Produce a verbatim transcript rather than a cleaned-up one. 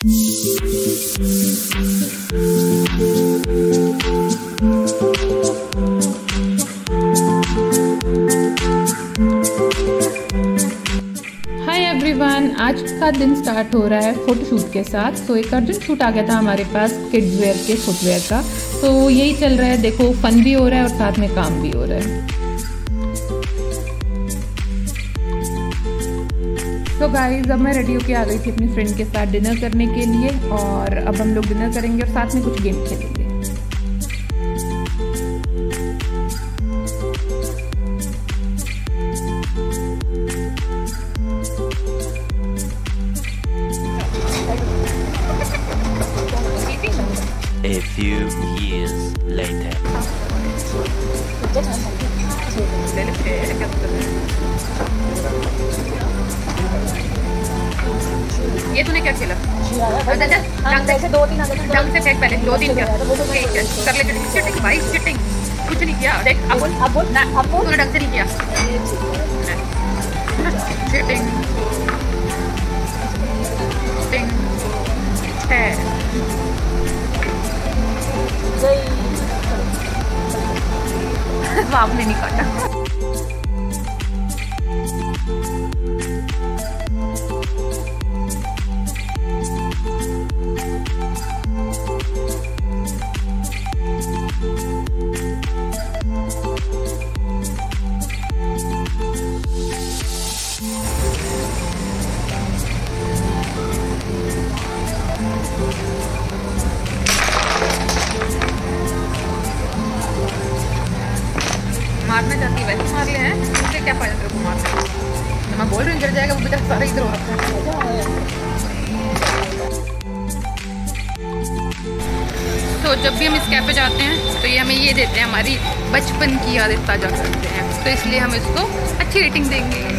Everyone, आज का दिन स्टार्ट हो रहा है फोटोशूट के साथ। सो एक अर्जेंट शूट आ गया था हमारे पास किड्स वेयर के फुटवेयर का, तो यही चल रहा है। देखो, फन भी हो रहा है और साथ में काम भी हो रहा है। तो गाइस, अब मैं रेडी होके आ गई थी अपनी फ्रेंड के साथ डिनर करने के लिए, और अब हम लोग डिनर करेंगे और साथ में कुछ गेम खेलेंगे। A few years later. ये तूने क्या खेला? दो तीन ढंग से फेंक, पहले दो तीन क्या कर ले। चिटिंग भाई, चिटिंग कुछ नहीं किया। देख अब बोल, अब बोल ना, अब बोल। तूने ढंग से नहीं किया। चिटिंग चिटिंग है। आपने नहीं काटा। मारना चाहती है वैसे मार ले हैं, उससे क्या फायदा तेरे को मारने। तो मैं बोल रही हूँ गिर जाएगा, वो बेटा सारा इधर हो रखा है। तो जब भी हम इस कैफे जाते हैं तो ये हमें ये देते हैं, हमारी बचपन की यादें ताज़ा करते हैं, तो इसलिए हम इसको अच्छी रेटिंग देंगे।